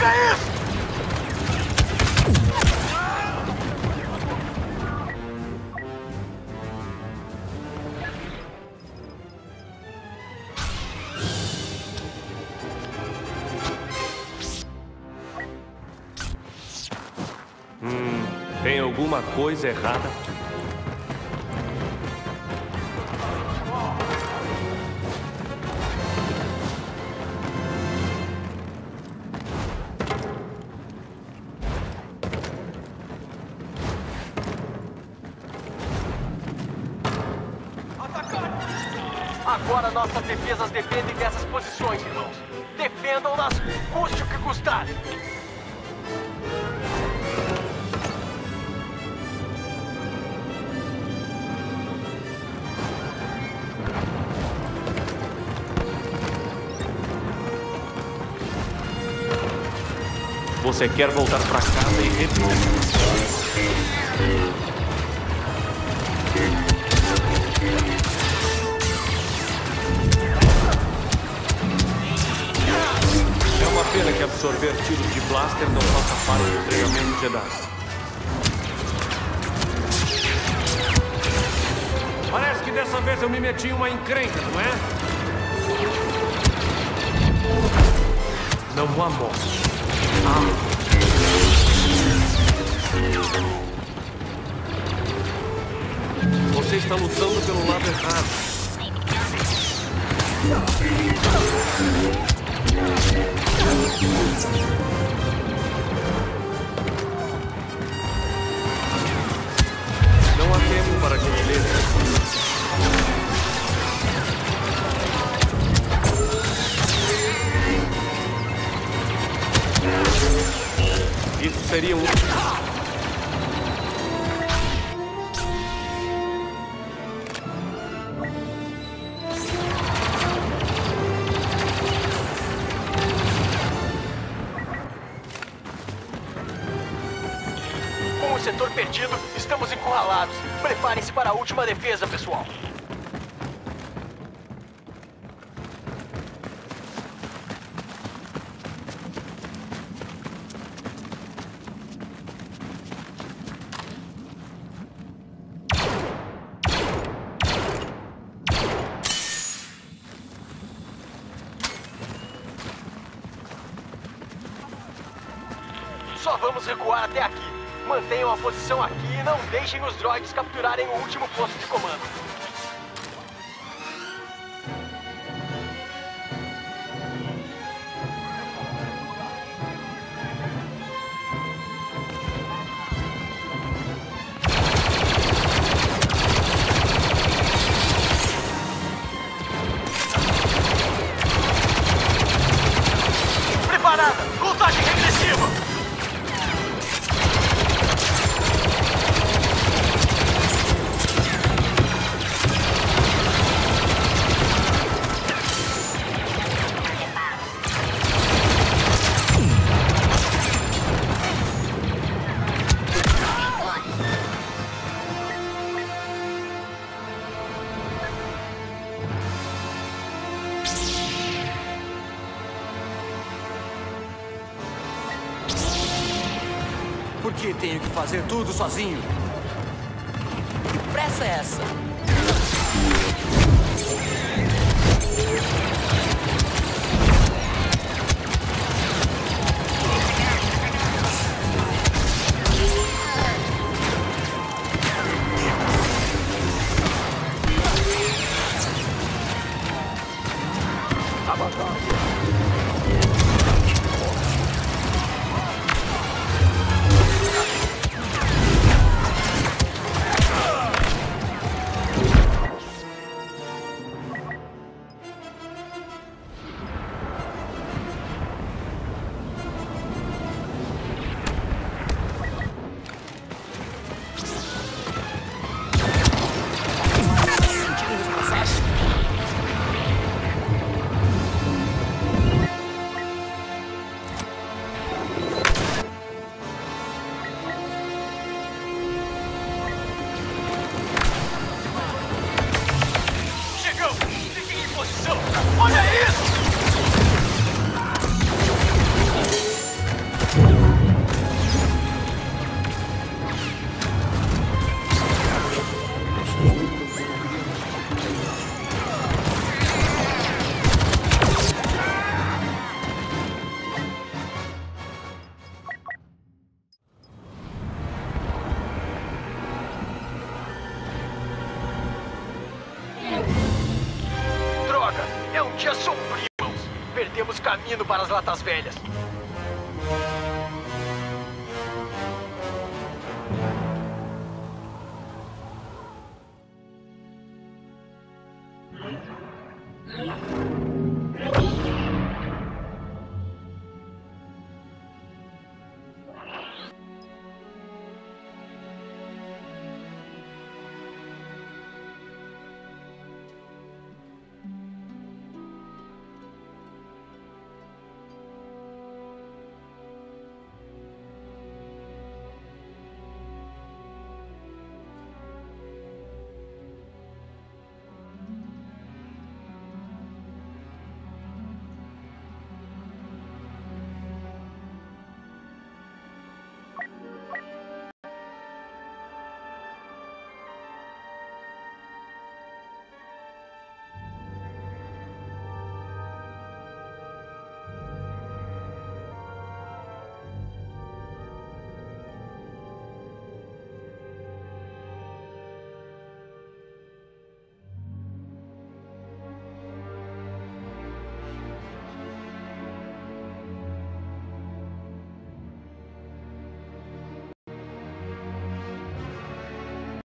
Pega isso! Tem alguma coisa errada? Agora nossas defesas dependem dessas posições, irmãos. Defendam-nas, custe o que custar. Você quer voltar para casa e repetir? É uma pena que absorver tiros de blaster não faça parte do treinamento Jedi. Parece que dessa vez eu me meti em uma encrenca, não é? Não há morte. Você está lutando pelo lado errado. Não há tempo para gentileza. Isso seria um... Com o setor perdido, estamos encurralados. Preparem-se para a última defesa, pessoal. Só vamos recuar até aqui. Mantenham a posição aqui e não deixem os droids capturarem o último posto de comando. Preparada! Contagem regressiva! Por que tenho que fazer tudo sozinho? Que pressa é essa? caminho para as Latas Velhas.